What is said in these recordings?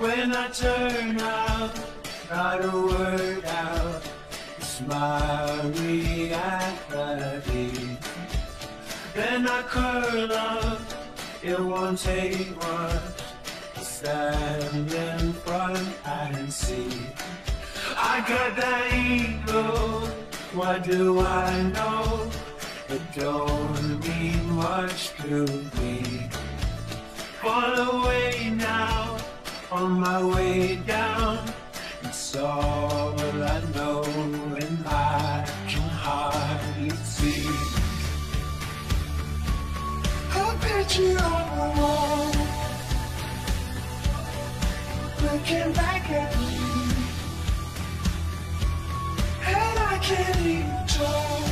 When I turn out, not a word out, it's my reality. Then I curl up, it won't take much to stand in front and see. I got that ego, what do I know? It don't mean much to me. Fall away now, on my way down. It's all I know and I can hardly see. A picture on the wall, looking back at me, and I can't even talk.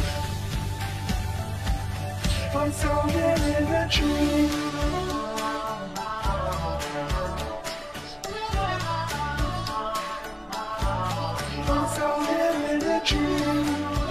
I'm so in the truth. I'm so in the truth.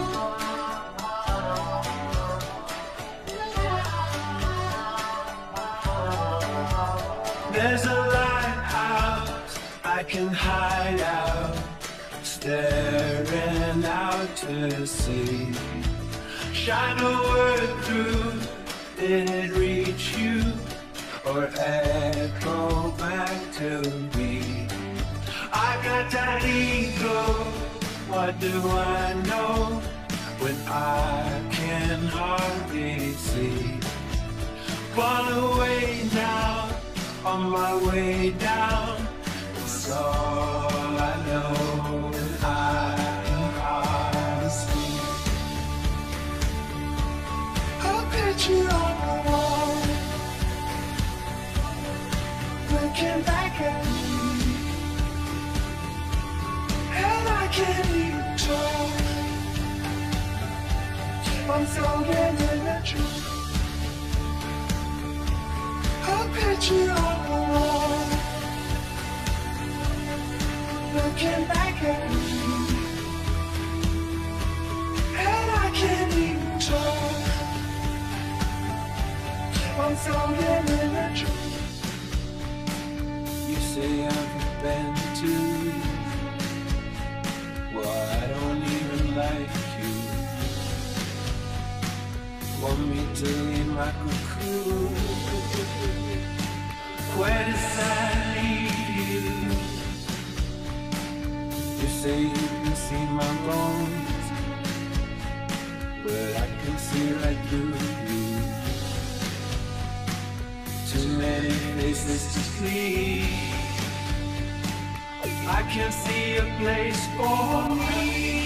There's a lighthouse I can hide out, staring out to sea. Shine a word through, did it reach you or echo back to me? I got that ego, what do I know when I can hardly see? Fall away now, on my way down, it's all I know and I can hardly see. A picture on the wall, looking back at me, and I can't even talk. I'm so in the truth. A picture on the wall, looking back at me, and I can't even talk. I'm so in the truth. You say I've been too, well, I don't even like you. Want me to leave my cocoon? Where does that leave you? You say you can see my bones, but I can see right through you. Too many faces to please, I can see a place for me.